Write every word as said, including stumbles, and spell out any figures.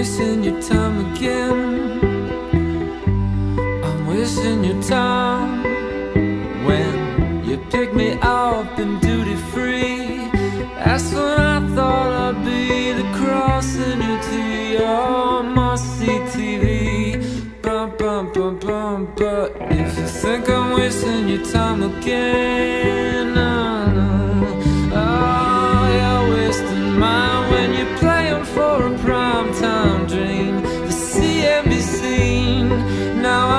wasting your time again. I'm wasting your time when you pick me up in duty free. That's when I thought I'd be the crossing you to your must-see T V. Bum, bum, bum, bum, but if you think I'm wasting your time again, no, no. Oh, you're wasting mine when you're playing for a prize.